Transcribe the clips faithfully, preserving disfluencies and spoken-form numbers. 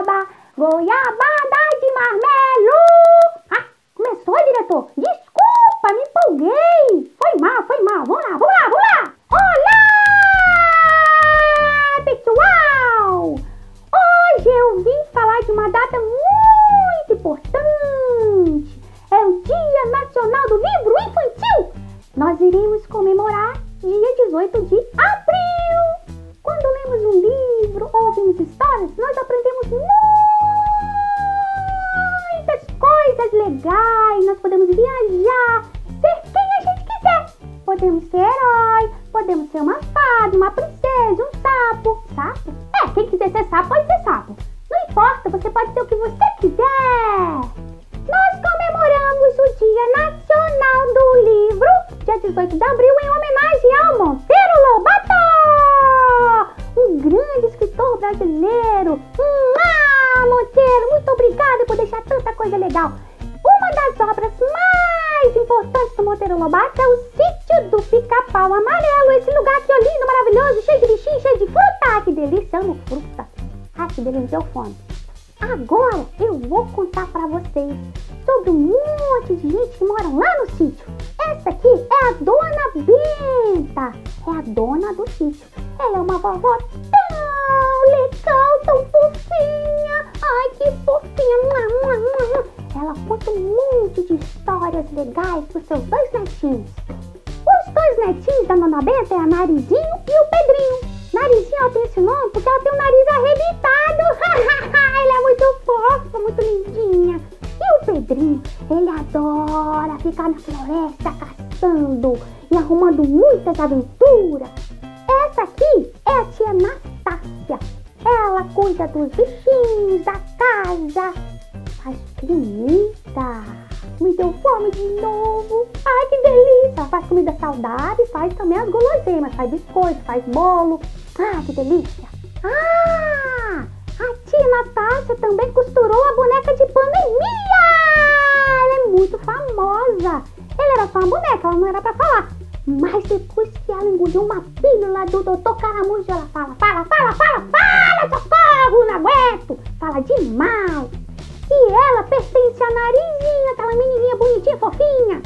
goiaba, goiabada de marmelo. Ah, começou, diretor? Desculpa, me empolguei. Foi mal, foi mal. Vamos lá, vamos lá, vamos lá. Olá, pessoal. Hoje eu vim falar de uma data muito importante. É o Dia Nacional do Livro Infantil. Nós iremos comemorar dia dezoito de abril. Quando lemos um livro ou ouvimos histórias, nós aprendemos muitas coisas legais. Nós podemos viajar, ser quem a gente quiser. Podemos ser herói, podemos ser uma fada, uma princesa, um sapo. Sapo? É, quem quiser ser sapo pode ser sapo. Não importa, você pode ser o que você quiser. Nós comemoramos o Dia Nacional do Livro, dia dezoito de abril, em homenagem ao Monteiro Lobato, um grande escritor brasileiro. Ah, Monteiro, muito obrigada por deixar tanta coisa legal. Uma das obras mais importantes do Monteiro Lobato é o Sítio do Pica-Pau Amarelo. Esse lugar aqui, ó, lindo, maravilhoso, cheio de bichinho, cheio de fruta. Que delícia, amo fruta. Ah, que delícia, deu fome. Agora eu vou contar pra vocês sobre um monte de gente que mora lá no sítio. Essa aqui é a Dona Benta, é a dona do sítio. Ela é uma vovó tão legal, tão fofinha. Ai, que fofinha. Ela conta um monte de histórias legais pros seus dois netinhos. Os dois netinhos da Dona Benta é a Narizinho e o Pedrinho. Narizinho, ela tem esse nome porque ela tem o nariz arrebitado. Ela é muito fofa, muito lindinha. E o Pedrinho, ele adora ficar na floresta caçando e arrumando muitas aventuras. Essa aqui é a tia Anastácia. Ela cuida dos bichinhos, da casa, faz comida. Me deu fome de novo. Ai, que delícia. Ela faz comida saudável e faz também as guloseimas. Faz biscoito, faz bolo. Ah, que delícia. Ah, a tia Natácia também costurou a boneca de pandemia. Ela é muito famosa. Ela era só uma boneca, ela não era pra falar. Mas depois que ela engoliu uma pílula do doutor Caramujo, ela fala, fala, fala, fala, fala, socorro, não aguento. Fala demais. E ela pertence a Narizinha, aquela menininha bonitinha, fofinha.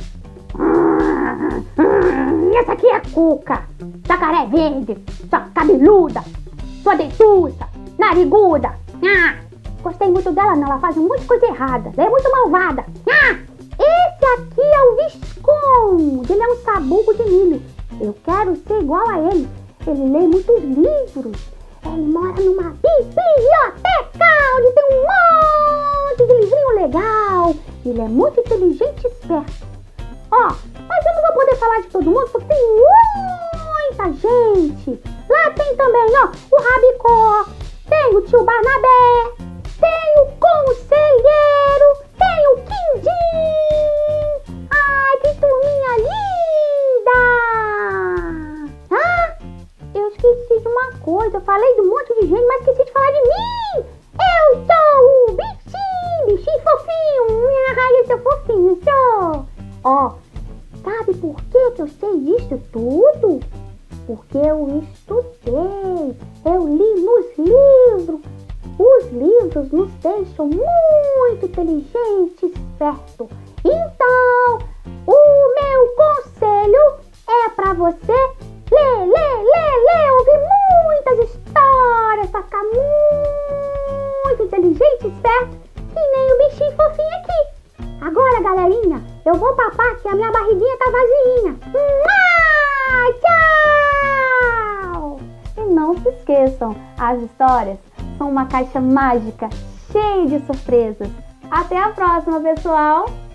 Ah, ah, essa aqui é a Cuca, jacaré verde, sua cabeluda, sua dentuça, nariguda. Ah, gostei muito dela não, ela faz um monte de coisa errada, ela é muito malvada. Ah, esse aqui é o Visconde, ele é um sabugo de milho. Eu quero ser igual a ele, ele lê muitos livros. Ele mora numa biblioteca onde tem um monte de livrinho legal. Ele é muito inteligente e esperto. Ó, mas eu não vou poder falar de todo mundo porque tem muita gente. Lá tem também, ó, o Rabicó, tem o tio Barnabé, tem o Conselheiro, tem o Quindim. Ai, que turminha linda! Ah, eu esqueci de uma coisa, eu falei de um monte de gente, mas esqueci de falar de mim! Eu sou o bichinho, bichinho fofinho! Ai, eu sou fofinho, sou! Ó, sabe por que que eu sei disso tudo? Porque eu estudei, eu li nos livros. Os livros nos deixam muito inteligentes e espertos. Então, o meu conselho é pra você ler, ler, ler, ler, ouvir muitas histórias, pra ficar muito inteligente e esperto, que nem o bichinho fofinho aqui. Agora, galerinha, eu vou papar que a minha barriguinha tá vazinha. Tchau! E não se esqueçam, as histórias são uma caixa mágica, cheia de surpresas. Até a próxima, pessoal!